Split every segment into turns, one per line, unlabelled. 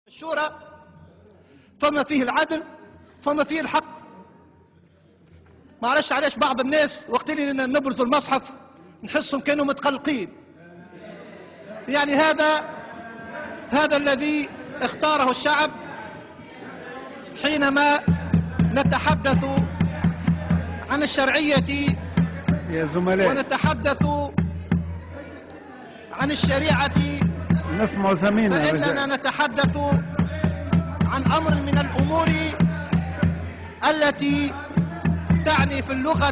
الشورى فما فيه العدل فما فيه الحق. معلش علاش بعض الناس وقت اللي نبرزوا المصحف نحسهم كانوا متقلقين. يعني هذا الذي اختاره الشعب حينما نتحدث عن الشرعية
يا زملاء
ونتحدث عن الشريعة،
نسمع زميلنا
فإننا نتحدث عن أمر من الأمور التي تعني في اللغة.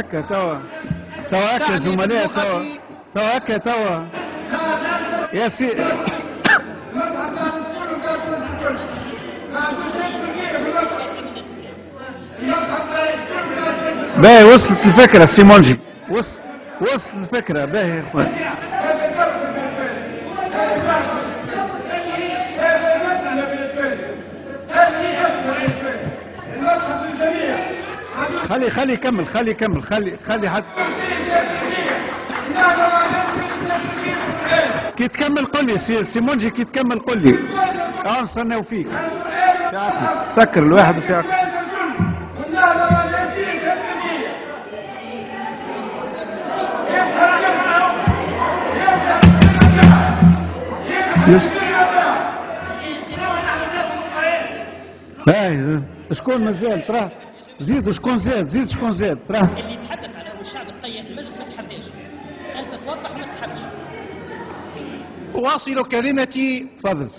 توا زملاء توا يا سي باهي وصلت الفكرة سيمونجي، وصلت الفكرة باهي يا اخوان. خلي يكمل خلي حتى كي تكمل قل لي سيمونجي، كي تكمل قل لي نستناو فيك. في عقلك سكر الواحد وفي عقلك. باهي شكون مازال تراه زيد شكون زاد تراه
اللي يتحدث على ان الشعب تقيم المجلس ما سحبناش، انت توضح وما تسحبش.
أواصل كلمتي.
تفضل.